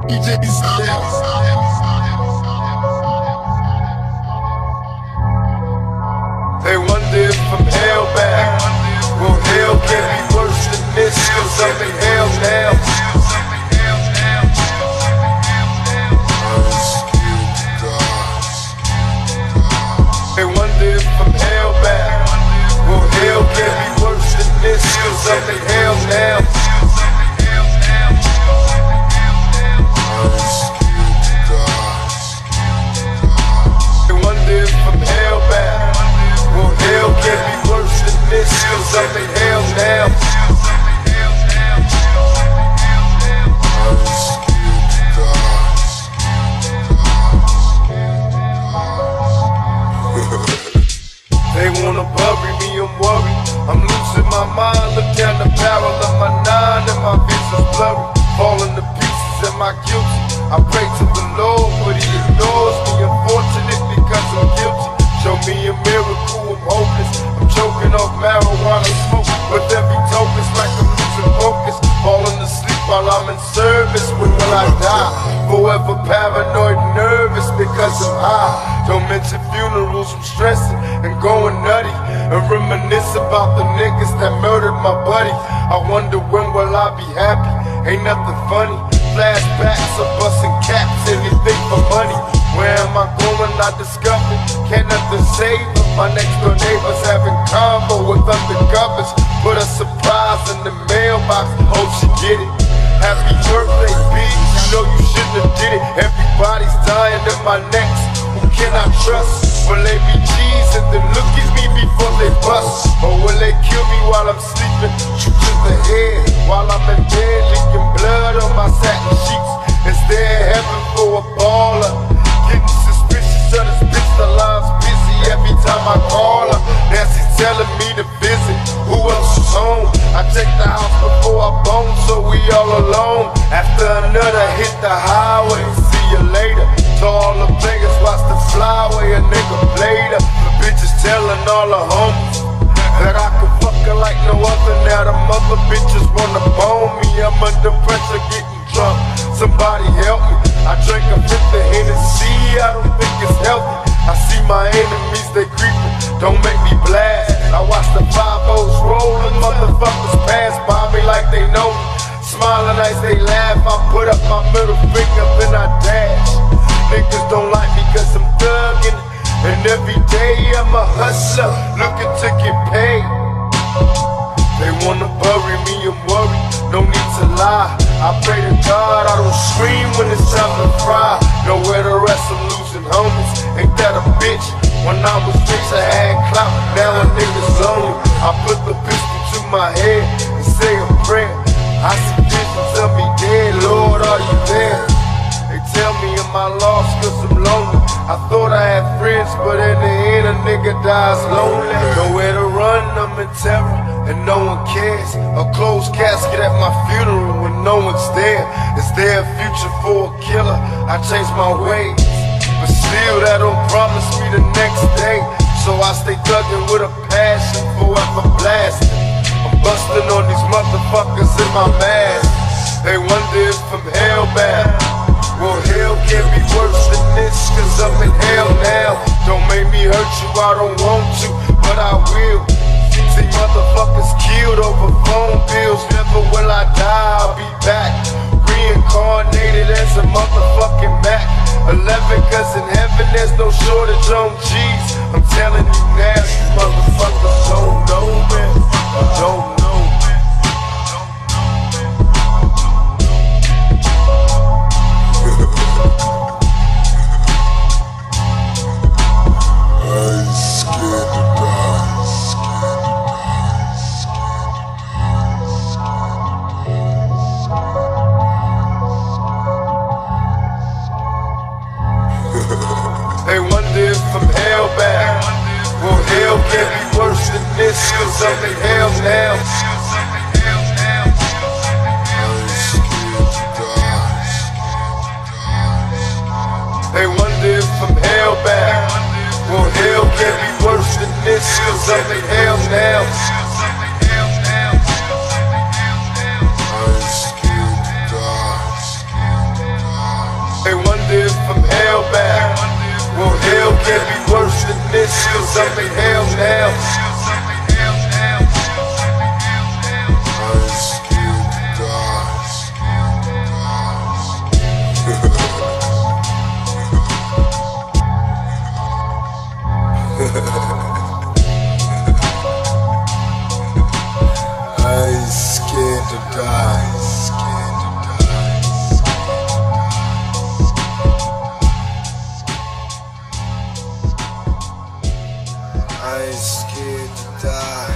They wonder if I'm hell back. Well, hell can't be worse than this, cause I'm in hell now. They wonder if I'm hell back. Well, hell can't be worse than this, cause I'm in hell now. They wonder if I'm hell back. Well, hell can't be worse than this, cause I'm in hell now. They wanna bury me, I'm worried. I'm losing my mind, look down the barrel of my 9 and my vision's blurry. Falling to pieces, am I guilty? I pray to the Lord, but he ignores me. Unfortunately, cause I'm guilty. Show me a miracle, I'm hopeless. I'm choking off marijuana smoke. With every token, it's like I'm losing focus. Falling asleep while I'm in service. When will I die? Forever paranoid, nervous because I'm high. Don't mention funerals, I'm stressing and going nutty. And reminisce about the niggas that murdered my buddy. I wonder when will I be happy? Ain't nothing funny. Flashbacks of busting caps, anything for money. Where am I going? I discovered. Can't nothing save them. My next door neighbors having convo with undercovers. Put a surprise in the mailbox. Hope she get it. Happy birthday, B. You know you shouldn't have did it. Everybody's dying in my necks. Who can I trust? Will they be G's and then look at me before they bust? Or will they kill me while I'm sleeping? Shoot to the head while I'm in bed, leaking blood on my satin sheets. Is there heaven for a baller? Getting suspicious of this bitch, the line's busy every time I call her. Now she's telling me to visit. Who else is home? I check the house before I bone, so we all alone. After another hit the highway, see you later. To all the players, watch the flyway, a nigga played her. The bitches telling all the homies that I can fuck her like no other. Now the mother bitches wanna bone me. I'm under pressure, getting drunk. Somebody help me. I drink a fifth of Hennessy, I don't think it's healthy. I see my enemies, they creeping, don't make me blast. I watch the 5-0s rolling, motherfuckers pass by me like they know me. Smiling as they laugh, I put up my middle finger and I dash. Niggas don't like me cause I'm thuggin', and every day I'm a hustler, looking to get paid. They wanna bury me, I'm worried, no need to lie. I pray to God I don't scream when it's time to cry. Nowhere to rest, I'm losing homies, ain't that a bitch? When I was rich I had clout, now a nigga's lonely. I put the pistol to my head and say a prayer. I see visions of me dead, Lord are you there? They tell me am I lost cause I'm lonely. I thought I had friends, but in the end a nigga dies lonely. Nowhere to run, I'm in terror, and no one cares. A closed casket at my funeral when no one's there. Is there a future for a killer? I changed my ways, but still that don't promise me the next day. So I stay thuggin' with a passion, forever blasting. I'm bustin' on these motherfuckers in my mask. They wonder if I'm hell back. Well, hell can't be worse than this, cause I'm in hell now. Don't make me hurt you, I don't want to, but I will. See motherfuckers killed over phone bills. Never will I die, I'll be back. Reincarnated as a motherfucking Mac 11, cause in heaven there's no shortage on G's. I'm telling you now, you motherfuckers don't know, man. You don't know. They wonder if I'm hell back. Well, hell can't be worse than this, cause I'm in hell now. They wonder if I'm hell back. Well, hell can't be worse than this, cause I'm in hell now. can't be worse than this, cause I'm in hell now. I ain't scared to die. I ain't scared to die. I ain't scared to die.